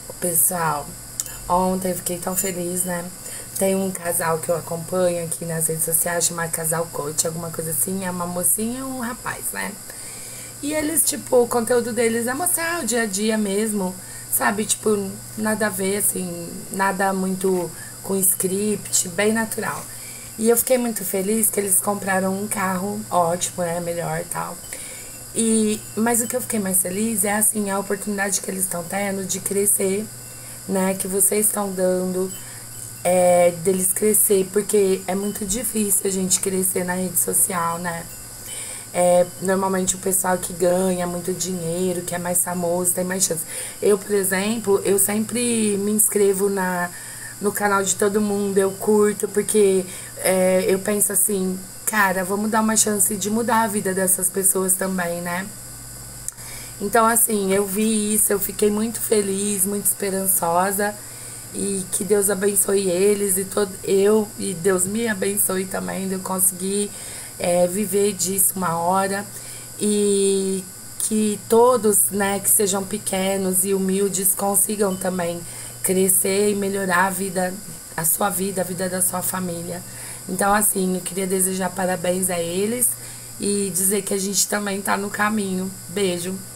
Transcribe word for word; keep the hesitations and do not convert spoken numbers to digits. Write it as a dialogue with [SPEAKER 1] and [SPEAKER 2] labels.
[SPEAKER 1] Pessoal, ontem eu fiquei tão feliz, né? Tem um casal que eu acompanho aqui nas redes sociais, chama Casal Coach, alguma coisa assim. É uma mocinha e um rapaz, né? E eles, tipo, o conteúdo deles é mostrar o dia a dia mesmo, sabe? Tipo, nada a ver, assim, nada muito com script, bem natural. E eu fiquei muito feliz que eles compraram um carro ótimo, né? Melhor e tal. E, mas o que eu fiquei mais feliz é, assim, a oportunidade que eles estão tendo de crescer, né? Que vocês estão dando, é, deles crescer, porque é muito difícil a gente crescer na rede social, né? É, normalmente o pessoal que ganha muito dinheiro, que é mais famoso, tem mais chance. Eu, por exemplo, eu sempre me inscrevo na, no canal de todo mundo, eu curto, porque é, eu penso assim, cara, vamos dar uma chance de mudar a vida dessas pessoas também, né? Então, assim, eu vi isso, eu fiquei muito feliz, muito esperançosa. E que Deus abençoe eles e todo eu e Deus me abençoe também de eu conseguir é, viver disso uma hora e que todos, né, que sejam pequenos e humildes consigam também crescer e melhorar a vida, a sua vida, a vida da sua família. Então, assim, eu queria desejar parabéns a eles e dizer que a gente também tá no caminho. Beijo.